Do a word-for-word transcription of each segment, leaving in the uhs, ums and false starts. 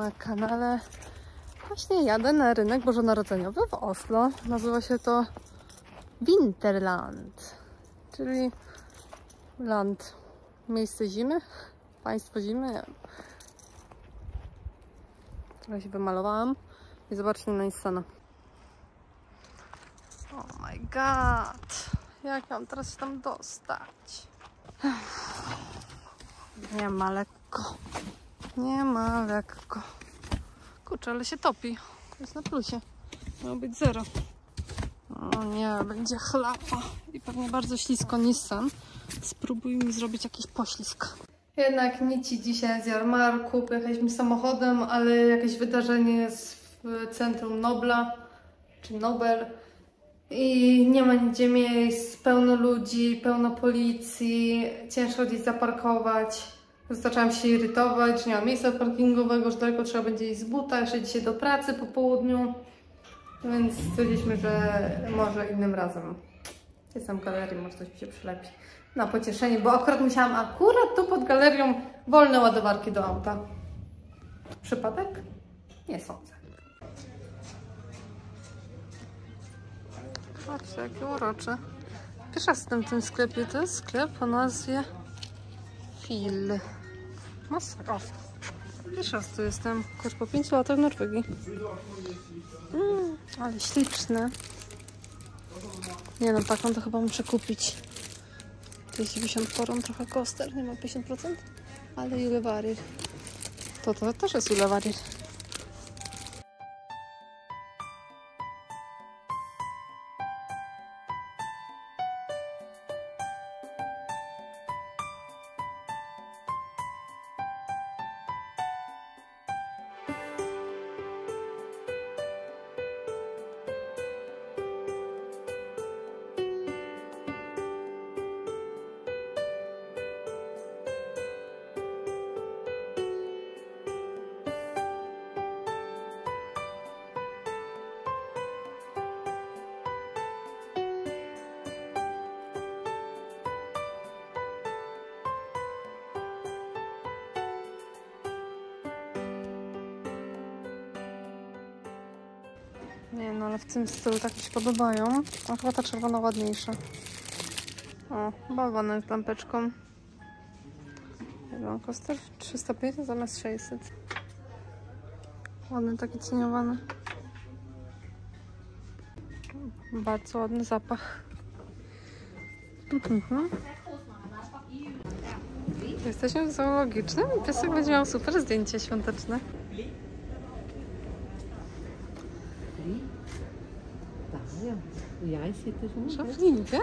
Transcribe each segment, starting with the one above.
na kanale. Właśnie jadę na rynek bożonarodzeniowy w Oslo. Nazywa się to Winterland, czyli land, miejsce zimy, państwo zimy. Trochę się wymalowałam i zobaczcie na Nissana. Oh my god, jak mam teraz się tam dostać? Nie ma lekko. Nie ma lekko. Kurczę, ale się topi. To jest na plusie. Miało być zero. O nie, będzie chlapa. I pewnie bardzo ślisko Nissan. Spróbuj mi zrobić jakiś poślizg. Jednak nic ci dzisiaj z jarmarku. Pojechaliśmy samochodem, ale jakieś wydarzenie jest w centrum Nobla. Czy Nobel. I nie ma nigdzie miejsc. Pełno ludzi, pełno policji. Ciężko gdzieś zaparkować. Zaczęłam się irytować, że nie ma miejsca parkingowego, że daleko trzeba będzie iść z buta, jeszcze dzisiaj do pracy po południu. Więc stwierdziliśmy, że może innym razem. Jestem w galerii, może coś mi się przylepi. Na pocieszenie, bo akurat musiałam akurat tu pod galerią wolne ładowarki do auta. Przypadek? Nie sądzę. Patrzcie, jakie urocze. Pierwsza jestem w tym sklepie, to jest sklep o nazwie Fil. Masakra. Pierwszy raz tu jestem. Kurczę, po pięciu latach w Norwegii. Mm, ale śliczne. Nie no, taką to chyba muszę kupić. dwieście pięćdziesiąt koron, trochę koster, nie ma pięćdziesiąt procent. Ale Julevarir. To to też jest Julevarir. Nie no, ale w tym stylu takie się podobają. A chyba ta czerwona ładniejsza. O, bałwanek z lampeczką. Jeden koster trzysta pięćdziesiąt zamiast sześćset. Ładny, taki cieniowany. Bardzo ładny zapach. Mhm. Jesteśmy w zoologicznym i piesek będzie miał super zdjęcie świąteczne. Szaflinkę?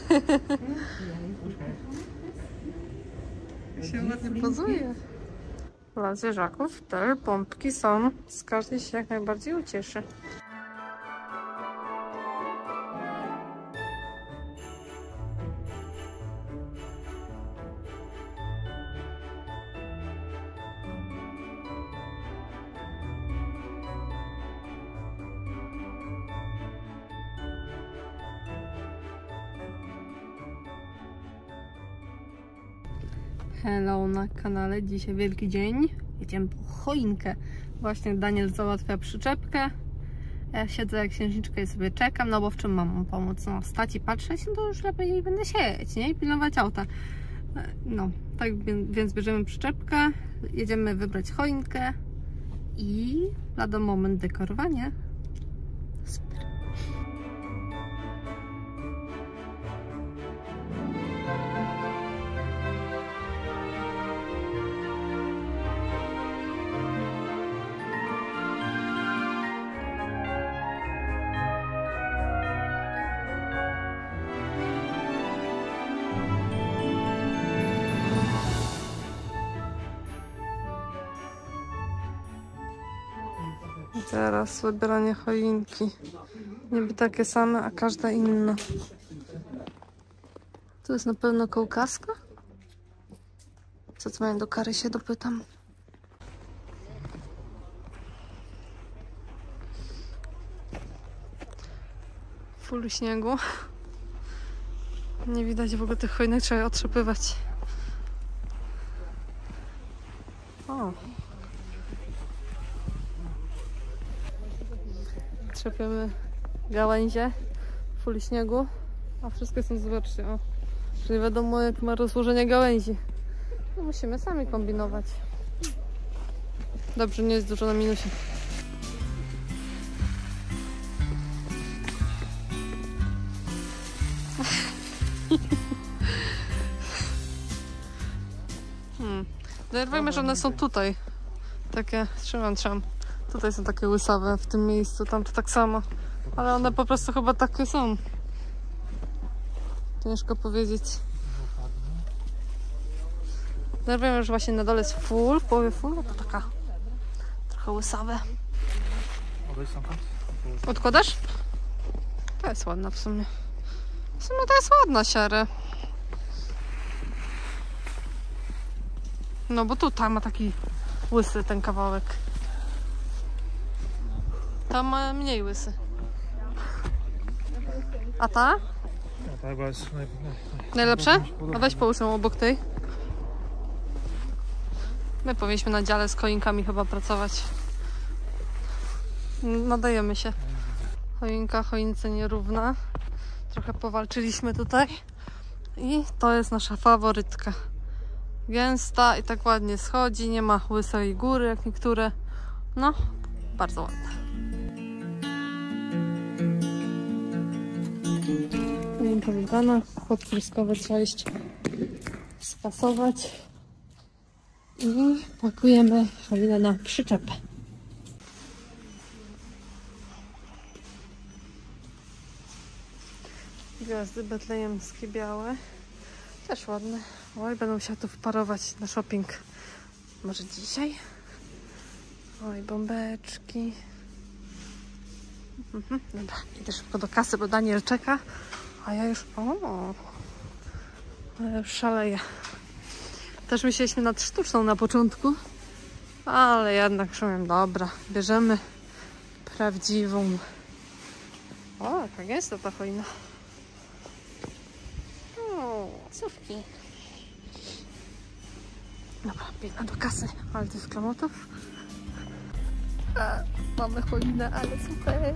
się ładnie pozuje. Dla zwierzaków te pompki są. Z każdej się jak najbardziej ucieszy. Hello na kanale, dzisiaj wielki dzień. Jedziemy po choinkę. Właśnie Daniel załatwia przyczepkę. Ja siedzę jak księżniczka i sobie czekam, no bo w czym mam mu pomóc? No, stać i patrzeć, no to już lepiej nie będę siedzieć, nie? I pilnować auta. No, tak więc bierzemy przyczepkę, jedziemy wybrać choinkę i lada moment dekorowanie. Super. Teraz wybieranie choinki. Niby takie same, a każda inna. Tu jest na pewno kaukaska? Co co mają do kary, się dopytam. Full śniegu. Nie widać w ogóle tych choinek, trzeba je otrzepywać. O. czepiamy gałęzie, full śniegu, a wszystkie są, zobaczcie, o. Czyli nie wiadomo jak ma rozłożenie gałęzi. No musimy sami kombinować. Dobrze, nie jest dużo na minusie. Hmm. Zerwajmy, że one są tutaj. Takie, trzymam, trzymam. Tutaj są takie łysawe w tym miejscu, tam to tak samo. Ale one po prostu chyba takie są. Ciężko powiedzieć. Zerwajmy, że właśnie na dole jest full, w połowie full, no to taka trochę łysawe. Odkładasz? To jest ładna w sumie. W sumie to jest ładna siara. No bo tutaj ma taki łysy ten kawałek. Tam ma mniej łysy. A ta? Ta chyba jest naj, naj, Najlepsze? A weź połóż ją obok tej. My powinniśmy na dziale z choinkami chyba pracować. Nadajemy się. Choinka choince nierówna. Trochę powalczyliśmy tutaj. I to jest nasza faworytka. Gęsta i tak ładnie schodzi. Nie ma łysej góry jak niektóre. No, bardzo ładne. Choinka wybrana. Chłop truskowy trzeba iść spasować. I pakujemy choinę na przyczepę. Gwiazdy betlejemskie białe. Też ładne. Oj, będą się tu wparować na shopping. Może dzisiaj? Oj, bombeczki. Mhm, dobra, idę szybko do kasy, bo Daniel czeka. A ja już... O, ja już szaleję. Też myśleliśmy nad sztuczną na początku. Ale jednak szumiem, dobra, bierzemy prawdziwą. O, jaka gęsta ta choina. O, cówki. Dobra, biegnę do kasy, ale to jest klamotów. A, mamy choinę, ale super.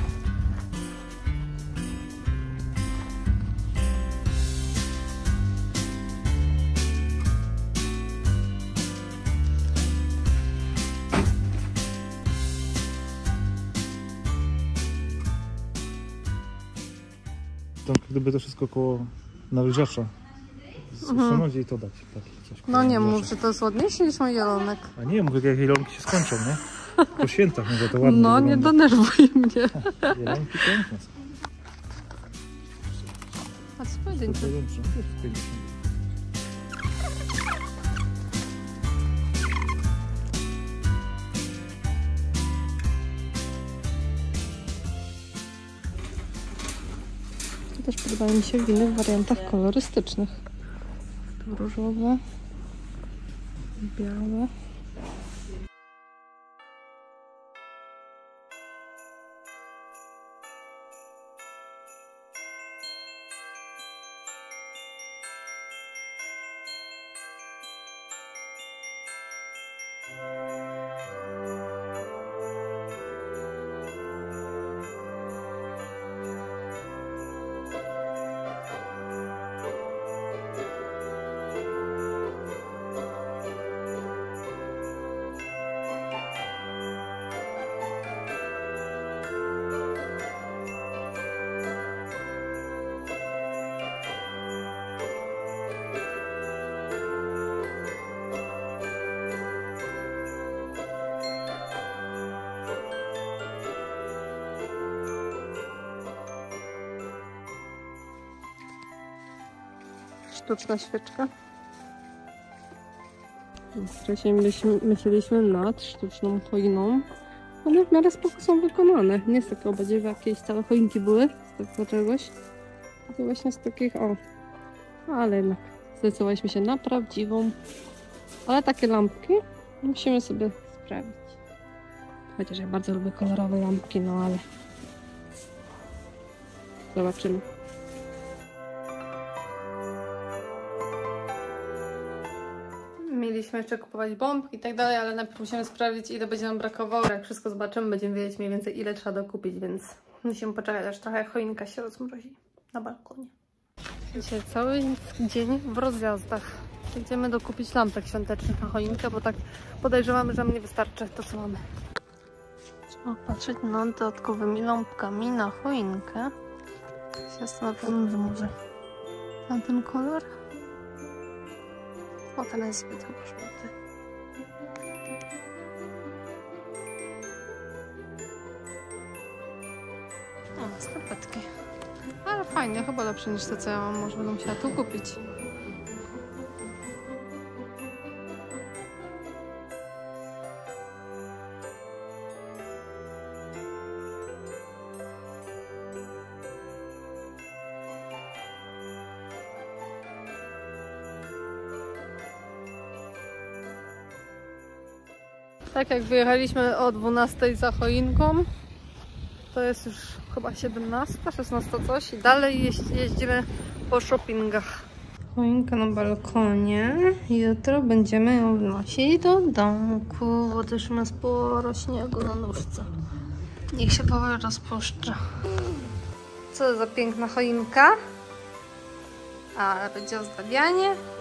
to gdyby to wszystko koło nawilżacza zsunąć i to dać. Taki coś No nie mów, że to jest ładniejsze niż mój jelonek. A nie, mówię, jak jelonki się skończą, nie? Po świętach mówię, to ładnie No wygląda. nie denerwuj mnie. Jelonki piękne są. A co pojedyncze? Pojedyncze, to jest pięćdziesiąt. Też podobają mi się w innych wariantach kolorystycznych. Różowe, białe. Sztuczna świeczka. Wcześniej myśleliśmy nad sztuczną choiną. One w miarę spoko są wykonane. Nie z takiego badziewa, jakieś całe choinki były z takiego czegoś. To właśnie z takich, o. Ale jednak zdecydowaliśmy się na prawdziwą. Ale takie lampki musimy sobie sprawić. Chociaż ja bardzo lubię kolorowe lampki, no ale zobaczymy. chcieliśmy jeszcze kupować bombki i tak dalej, ale najpierw musimy sprawdzić, ile będzie nam brakowało. Jak wszystko zobaczymy, będziemy wiedzieć mniej więcej, ile trzeba dokupić, więc musimy poczekać, aż trochę choinka się rozmrozi na balkonie. Dzisiaj cały dzień w rozjazdach. Idziemy dokupić lampek świątecznych na choinkę, bo tak podejrzewamy, że nam nie wystarczy to, co mamy. Trzeba patrzeć nad dodatkowymi lampkami na choinkę. Się zastanawiam, że może na ten kolor. O, ten jest zbyt chyba żółty. O, skarpetki. Ale fajnie, chyba lepsze niż te, co ja mam. Może będę musiała tu kupić. Tak jak wyjechaliśmy o dwunastej za choinką, to jest już chyba siedemnasta, szesnasta coś i dalej jeździ, jeździmy po shoppingach. Choinka na balkonie. Jutro będziemy ją wnosić do domku, bo też ma sporo śniegu na nóżce. Niech się powoli rozpuszcza. Co za piękna choinka. Ale będzie ozdabianie.